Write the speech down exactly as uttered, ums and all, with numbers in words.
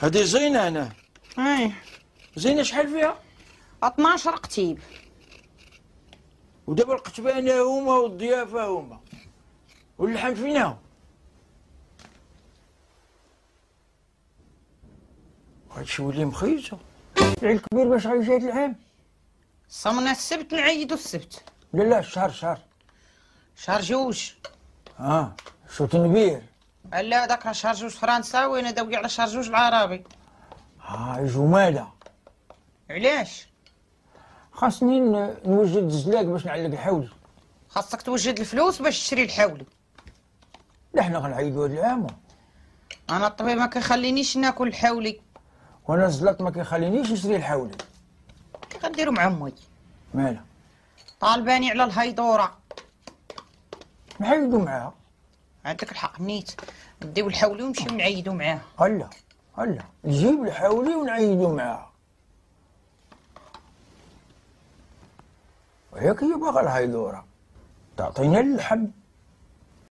هذه زينة أنا. ايه زينة شحال فيها؟ اثناش قتيب. ودابا القتبانة هما والضيافة هما واللحم فينا. هادشي ولي مخيزة. العيد الكبير باش غيجي هاد العام؟ صمنا السبت نعيدو السبت. لا لا الشهر شهر. شهر جوج. اه شو تنبير؟ لا داك شهر جوج فرنساوي انا داوي على شهر جوج العربي. ها آه جمادة. علاش؟ خاصني نوجد الزلاق باش نعلق الحولي. خاصك توجد الفلوس باش تشري الحولي. لا حنا غنعيدو هاد العام. انا الطبيب ما كيخلينيش ناكل الحولي. وانا الزلاط ما كيخلينيش نشري الحولي. كي غنديرو مع امي؟ مالها؟ طالباني على الهيدوره. نعيدو معاها. عندك الحق نيت نديو الحولي ونمشيو نعيدو معاه. هلا هلا نجيب الحولي ونعيدو معاها. وياك هي باغا الهيدوره تعطينا اللحم.